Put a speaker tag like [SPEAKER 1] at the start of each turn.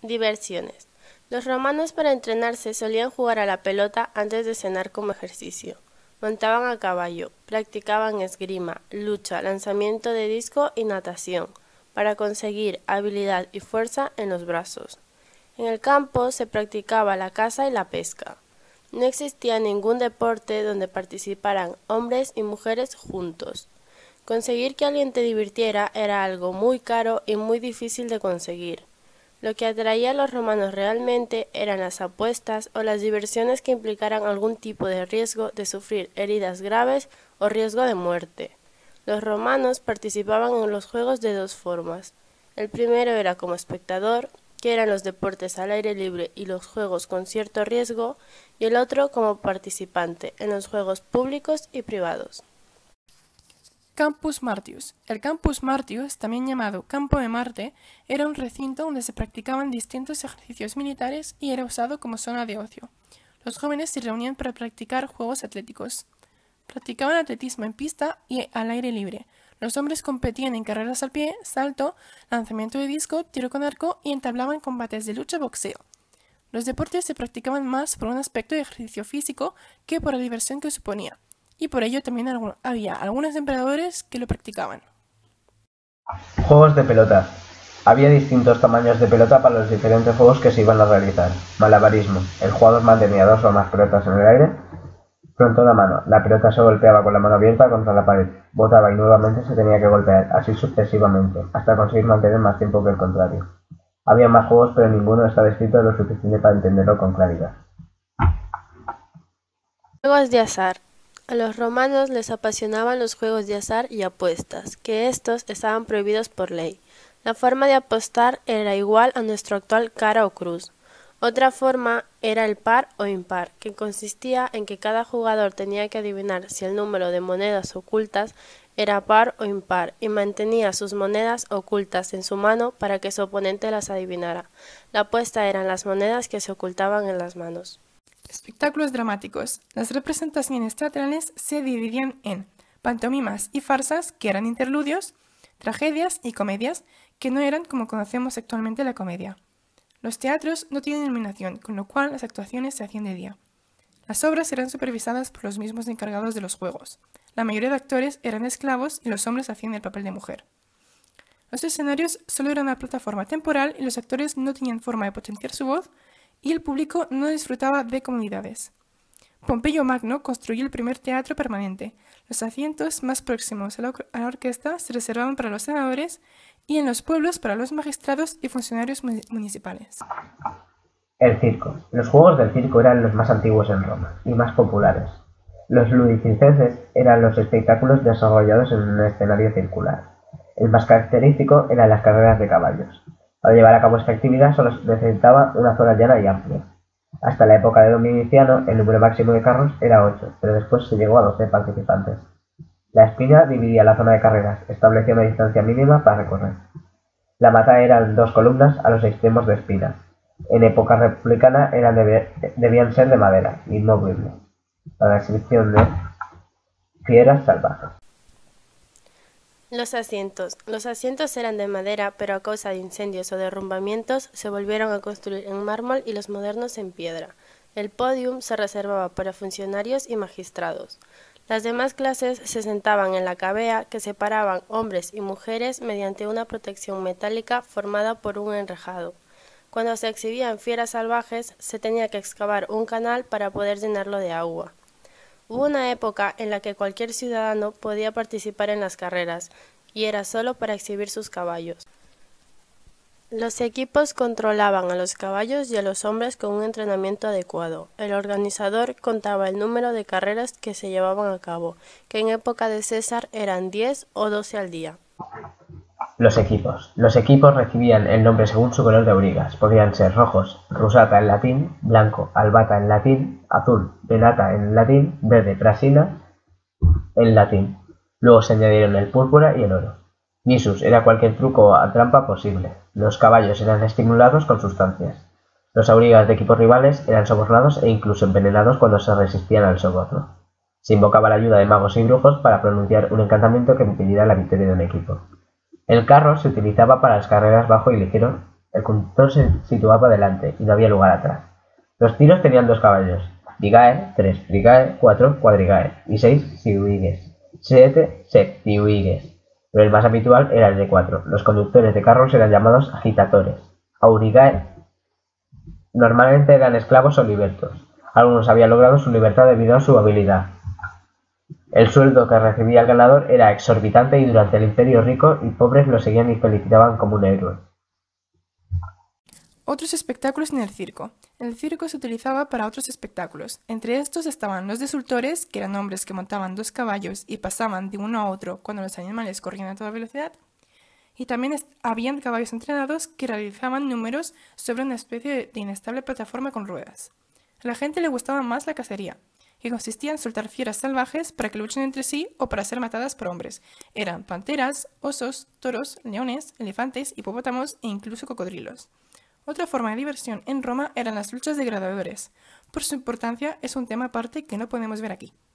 [SPEAKER 1] Diversiones. Los romanos para entrenarse solían jugar a la pelota antes de cenar como ejercicio. Montaban a caballo, practicaban esgrima, lucha, lanzamiento de disco y natación, para conseguir habilidad y fuerza en los brazos. En el campo se practicaba la caza y la pesca. No existía ningún deporte donde participaran hombres y mujeres juntos. Conseguir que alguien te divirtiera era algo muy caro y muy difícil de conseguir. Lo que atraía a los romanos realmente eran las apuestas o las diversiones que implicaran algún tipo de riesgo de sufrir heridas graves o riesgo de muerte. Los romanos participaban en los juegos de dos formas. El primero era como espectador, que eran los deportes al aire libre y los juegos con cierto riesgo, y el otro como participante en los juegos públicos y privados.
[SPEAKER 2] Campus Martius. El Campus Martius, también llamado Campo de Marte, era un recinto donde se practicaban distintos ejercicios militares y era usado como zona de ocio. Los jóvenes se reunían para practicar juegos atléticos. Practicaban atletismo en pista y al aire libre. Los hombres competían en carreras al pie, salto, lanzamiento de disco, tiro con arco y entablaban combates de lucha y boxeo. Los deportes se practicaban más por un aspecto de ejercicio físico que por la diversión que suponía. Y por ello también había algunos emperadores que lo practicaban.
[SPEAKER 3] Juegos de pelota. Había distintos tamaños de pelota para los diferentes juegos que se iban a realizar. Malabarismo. El jugador mantenía dos o más pelotas en el aire. Frontón a mano. La pelota se golpeaba con la mano abierta contra la pared. Botaba y nuevamente se tenía que golpear, así sucesivamente, hasta conseguir mantener más tiempo que el contrario. Había más juegos, pero ninguno está descrito lo suficiente para entenderlo con claridad.
[SPEAKER 1] Juegos de azar. A los romanos les apasionaban los juegos de azar y apuestas, que estos estaban prohibidos por ley. La forma de apostar era igual a nuestro actual cara o cruz. Otra forma era el par o impar, que consistía en que cada jugador tenía que adivinar si el número de monedas ocultas era par o impar y mantenía sus monedas ocultas en su mano para que su oponente las adivinara. La apuesta eran las monedas que se ocultaban en las manos.
[SPEAKER 2] Espectáculos dramáticos. Las representaciones teatrales se dividían en pantomimas y farsas, que eran interludios, tragedias y comedias, que no eran como conocemos actualmente la comedia. Los teatros no tienen iluminación, con lo cual las actuaciones se hacían de día. Las obras eran supervisadas por los mismos encargados de los juegos. La mayoría de actores eran esclavos y los hombres hacían el papel de mujer. Los escenarios solo eran una plataforma temporal y los actores no tenían forma de potenciar su voz y el público no disfrutaba de comodidades. Pompeyo Magno construyó el primer teatro permanente. Los asientos más próximos a la orquesta se reservaban para los senadores y en los pueblos para los magistrados y funcionarios municipales.
[SPEAKER 3] El circo. Los juegos del circo eran los más antiguos en Roma y más populares. Los ludicircenses eran los espectáculos desarrollados en un escenario circular. El más característico eran las carreras de caballos. Para llevar a cabo esta actividad solo se necesitaba una zona llana y amplia. Hasta la época de Domiciano, el número máximo de carros era 8, pero después se llegó a 12 participantes. La espina dividía la zona de carreras, establecía una distancia mínima para recorrer. La mata eran 2 columnas a los extremos de espina. En época republicana debían ser de madera, inmovible, para la exhibición de fieras salvajes.
[SPEAKER 1] Los asientos. Los asientos eran de madera, pero a causa de incendios o derrumbamientos se volvieron a construir en mármol y los modernos en piedra. El podium se reservaba para funcionarios y magistrados. Las demás clases se sentaban en la cavea que separaban hombres y mujeres mediante una protección metálica formada por un enrejado. Cuando se exhibían fieras salvajes, se tenía que excavar un canal para poder llenarlo de agua. Hubo una época en la que cualquier ciudadano podía participar en las carreras, y era solo para exhibir sus caballos. Los equipos controlaban a los caballos y a los hombres con un entrenamiento adecuado. El organizador contaba el número de carreras que se llevaban a cabo, que en época de César eran 10 o 12 al día.
[SPEAKER 3] Los equipos. Los equipos recibían el nombre según su color de aurigas. Podían ser rojos, rusata en latín, blanco, albata en latín, azul, venata en latín, verde, brasina en latín. Luego se añadieron el púrpura y el oro. Nisus era cualquier truco o trampa posible. Los caballos eran estimulados con sustancias. Los aurigas de equipos rivales eran sobornados e incluso envenenados cuando se resistían al soborno. Se invocaba la ayuda de magos y brujos para pronunciar un encantamiento que impidiera la victoria de un equipo. El carro se utilizaba para las carreras bajo y ligero El conductor se situaba delante y no había lugar atrás. Los tiros tenían 2 caballos, bigae, 3 trigae, 4 quadrigae y 6 siuigues, 7 septiuigues, pero el más habitual era el de 4. Los conductores de carros eran llamados agitatores. Aurigae normalmente eran esclavos o libertos. Algunos habían logrado su libertad debido a su habilidad. El sueldo que recibía el ganador era exorbitante y durante el Imperio ricos y pobres lo seguían y felicitaban como un héroe.
[SPEAKER 2] Otros espectáculos en el circo. El circo se utilizaba para otros espectáculos. Entre estos estaban los desultores, que eran hombres que montaban 2 caballos y pasaban de uno a otro cuando los animales corrían a toda velocidad. Y también habían caballos entrenados que realizaban números sobre una especie de inestable plataforma con ruedas. A la gente le gustaba más la cacería, que consistía en soltar fieras salvajes para que luchen entre sí o para ser matadas por hombres. Eran panteras, osos, toros, leones, elefantes, hipopótamos e incluso cocodrilos. Otra forma de diversión en Roma eran las luchas de gladiadores. Por su importancia es un tema aparte que no podemos ver aquí.